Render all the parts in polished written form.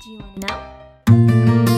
Do you want to know?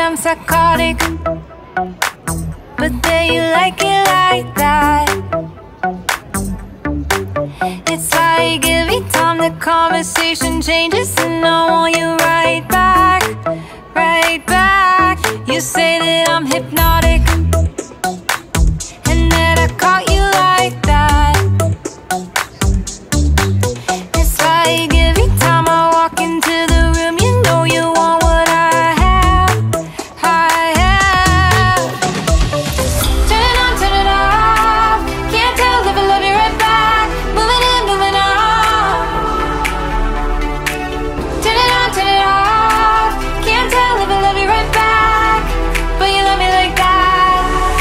I'm psychotic, but there you like it like that. It's like every time the conversation changes, and I want you right back, right back. You say that I'm hypnotic, and that I caught you like that. It's like every time I walk into the room, you know you want what I have, I have. Turn it on, turn it off. Can't tell if I love you right back. Moving in, moving on. Turn it on, turn it off. Can't tell if I love you right back, but you love me like that.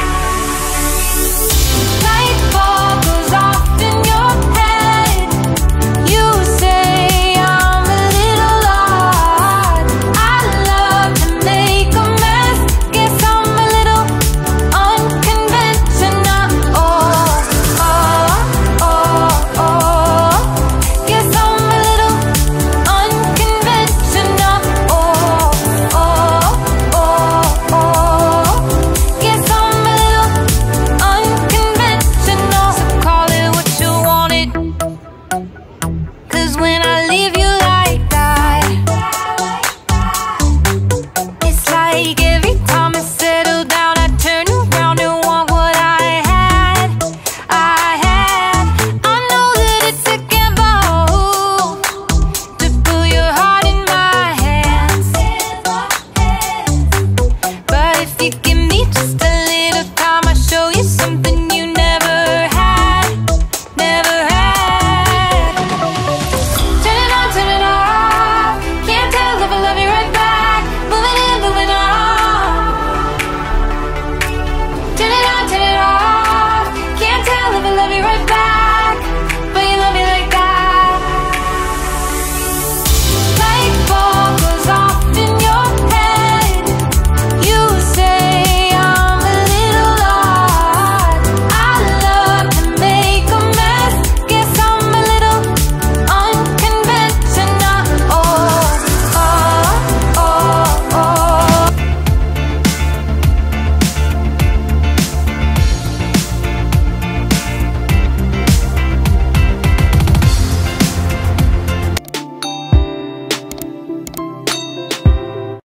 Light bulb goes off in your head. You say I'm a little odd. I love to make a mess. Guess I'm a little unconventional. Oh, oh, oh, oh. Guess I'm a little unconventional. Oh, oh, oh, oh. Guess I'm a little unconventional. So call it what you want it, 'cause when I